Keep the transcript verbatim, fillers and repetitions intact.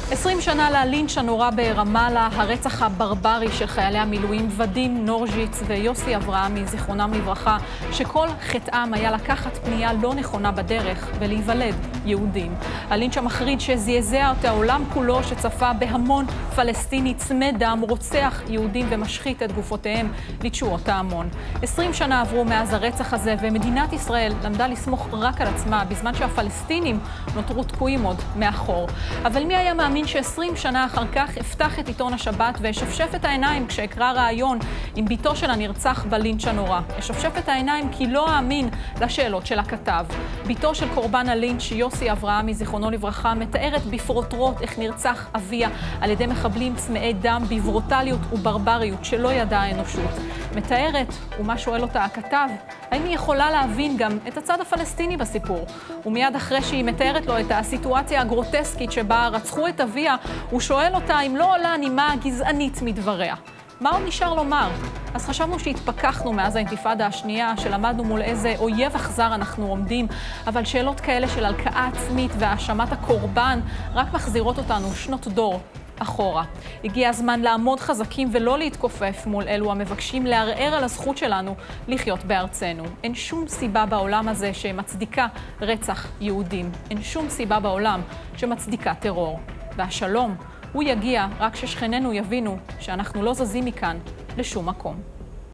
עשרים שנה ללינץ' הנורא ברמאללה, הרצח הברברי של חיילי המילואים ודים נורג'יץ ויוסי אברהמי, זיכרונם לברכה, שכל חטאם היה לקחת פנייה לא נכונה בדרך ולהיוולד יהודים. הלינץ' המחריד שזעזע את העולם כולו, שצפה בהמון פלסטיני צמא דם, רוצח יהודים ומשחית את גופותיהם לתשואות ההמון. עשרים שנה עברו מאז הרצח הזה, ומדינת ישראל למדה לסמוך רק על עצמה, בזמן שהפלסטינים נותרו תקועים עוד מאחור. אבל מי היה מאמין ש-עשרים שנה אחר כך אפתח את עיתון השבת ואשפשף את העיניים כשאקרא ראיון עם ביתו של הנרצח בלינץ' הנורא. אשפשף את העיניים כי לא האמין לשאלות של הכתב. ביתו של קורבן הלינץ', יוסי אברהמי, זיכרונו לברכה, מתארת בפרוטרוט איך נרצח אביה על ידי מחבלים צמאי דם בברוטליות וברבריות שלא ידעה האנושות. מתארת, ומה שואל אותה הכתב, האם היא יכולה להבין גם את הצד הפלסטיני בסיפור? ומיד אחרי שהיא מתארת לו את הסיטואציה הגרוטסקית שבה רצחו את אביה, הוא שואל אותה אם לא עולה הנימה הגזענית מדבריה. מה עוד נשאר לומר? אז חשבנו שהתפכחנו מאז האינתיפאדה השנייה, שלמדנו מול איזה אויב אכזר אנחנו עומדים, אבל שאלות כאלה של הלקאה עצמית והאשמת הקורבן רק מחזירות אותנו שנות דור אחורה. הגיע הזמן לעמוד חזקים ולא להתכופף מול אלו המבקשים לערער על הזכות שלנו לחיות בארצנו. אין שום סיבה בעולם הזה שמצדיקה רצח יהודים. אין שום סיבה בעולם שמצדיקה טרור. והשלום הוא יגיע רק ששכנינו יבינו שאנחנו לא זזים מכאן לשום מקום.